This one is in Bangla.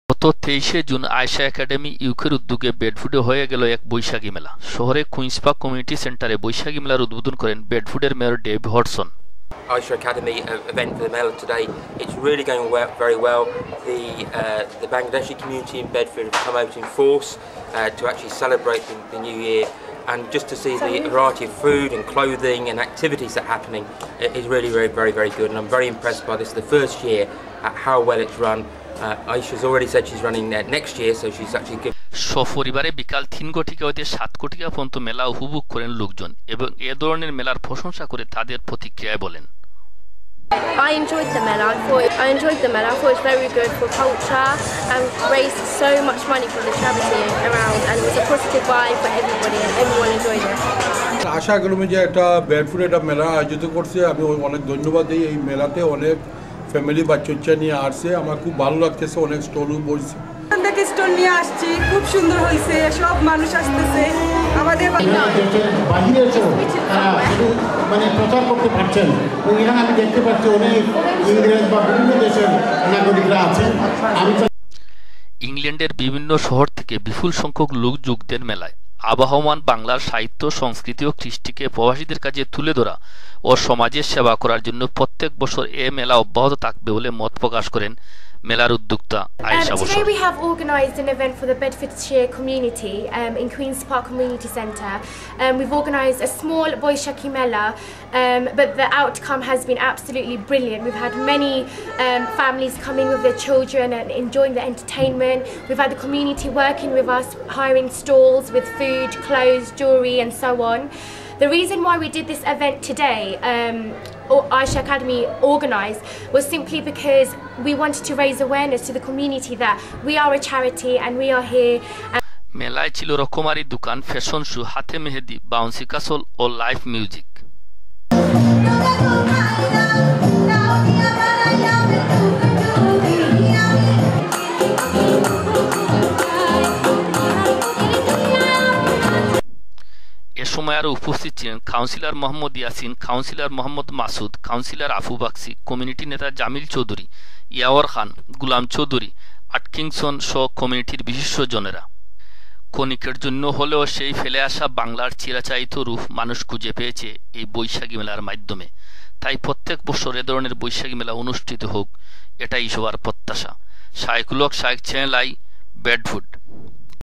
গত 23শে জুন আয়েশা একাডেমি ইউকের উদ্যোগে বেডফুডে হয়ে গেল এক বৈশাখী মেলা। শহরে কুইন্স পার্ক কমিউনিটি সেন্টারে বৈশাখী মেলার উদ্বোধন করেন বেডফুডের mayor Dave Hodson. Aisha Academy event for the Mela today. It's really going very well. The Bangladeshi community in Bedford have come out in force to actually celebrate the new year, and just to see the variety of food and clothing and activities that are happening is really very good. And I'm very impressed by this. The first year at how well it's run. Aisha's already said she's running next year, so she's actually good. সপরিবারে বিকাল 3 কোটিকা হতে 7 কোটিকা পর্যন্ত মেলা উপভোগ করেন লোকজন এবং এ ধরনের মেলার প্রশংসা করে তাদের প্রতিক্রিয়ায় বলেন। I enjoyed the Mela. I enjoyed the Mela. I thought it was very good for culture and raised so much money for the charity around, and it was a positive vibe for everybody and everyone enjoyed it. Aisha academy যে একটা বেডফুড একটা মেলা আয়োজিত করছে, আমি অনেক ধন্যবাদ দিই। এই মেলাতে অনেক ফ্যামিলি বাচ্চা নিয়ে আসছে, আমার খুব ভালো লাগতেছে। অনেক স্টলও বসছে, থেকে স্টল নিয়ে আসছি, খুব সুন্দর হয়েছে। সব মানুষ আসতেছে আমাদের মানে প্রচার করতে পারছেন। এখানে আমি দেখতে পাচ্ছি অনেক ইংরেজ বা বিভিন্ন দেশের নাগরিকরা আছেন। ইংল্যান্ডের বিভিন্ন শহর থেকে বিপুল সংখ্যক লোক যোগ দেন মেলায়। আবহমান বাংলার সাহিত্য, সংস্কৃতি ও কৃষ্টিকে প্রবাসীদের কাছে তুলে ধরা ও সমাজের সেবা করার জন্য প্রত্যেক বছর এ মেলা অব্যাহত থাকবে বলে মত প্রকাশ করেন মেলার উদ্যোক্তা আয়েশা বসর। Today we have organised an event for the Bedfordshire community in Queen's Park Community Centre. We've organised a small Boishaki Mela, but the outcome has been absolutely brilliant. We've had many families coming with their children and enjoying the entertainment. We've had the community working with us, hiring stalls with food, clothes, jewellery and so on. The reason why we did this event today, Aisha Academy organised, was simply because we wanted to raise awareness to the community that we are a charity and we are here. মেলায় ছিল রকমারি দোকান, ফ্যাশন শো, হাতে মেহেদি, বাউন্সি কাসল ও লাইভ মিউজিক। এ সময় আরও উপস্থিত ছিলেন councillor Mohammad Yasin, councillor Mohammad Masud, councillor Afu Baksi, community নেতা জামিল চৌধুরী, ইয়াওয়ার খান, গুলাম চৌধুরী, আটকিংসন সহ কমিউনিটির বিশিষ্টজনেরা। ক্ষণিকের জন্য হলেও সেই ফেলে আসা বাংলার চিরাচারিত রূপ মানুষ খুঁজে পেয়েছে এই বৈশাখী মেলার মাধ্যমে। তাই প্রত্যেক বছর এ ধরনের বৈশাখী মেলা অনুষ্ঠিত হোক, এটাই সবার প্রত্যাশা। Shaikul Haque, Shaik channel I, বেডফুড।